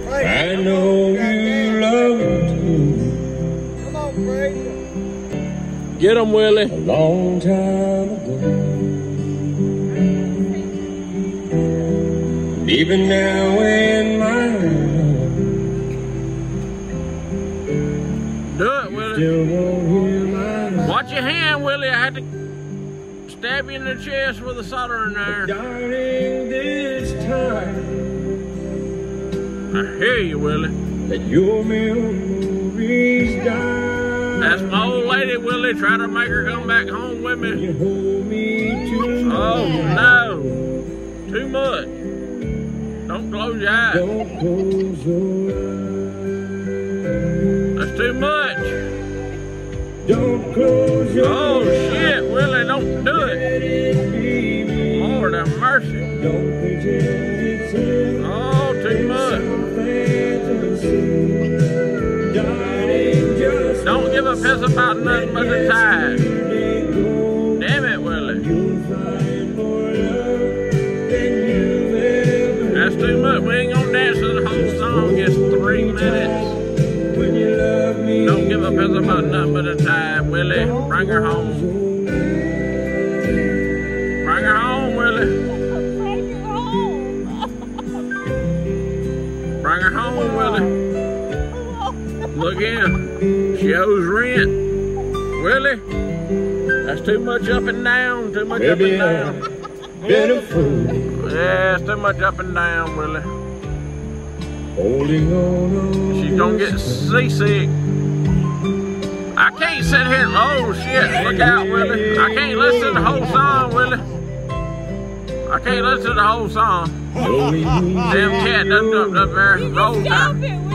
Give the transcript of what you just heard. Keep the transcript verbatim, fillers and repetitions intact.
I know you love him too. Come on, Brady. Get him, Willie. A long time ago. Even now in my heart, do it, Willie. still won't hear my Watch your hand, Willie. I had to stab you in the chest with a soldering iron. darling, this time. I hear you, Willie. Let your memories die. That's my old lady, Willie. Try to make her come back home with me. You hold me too Oh, no. Too much. Don't close your eyes. Don't close your That's too much. eyes. Don't close your Oh, eyes. shit, Willie. Don't do Let it. it be me. Lord have mercy. Don't pretend it's a Oh, too much. fantasy. Darling, just Don't give a piss about nothing but the tide. let go. Damn it, Willie. You'll find more love than you've ever That's too much. We ain't gonna dance to the whole song. It's three minutes. when you love me. Don't give a piss about nothing but the tide, Willie. Bring her home. Bring her home, Willie. Bring her home, Willie. Look in. She owes rent. Willie, that's too much up and down. Too much up Maybe and I've down. been a fool. Yeah, it's too much up and down, Willie. Holding on. She's gonna get seasick. I can't sit here. Oh shit! Look out, Willie. I can't listen to the whole song, Willie. I can't listen to the whole song. Damn cat done jumped up there. Roll time.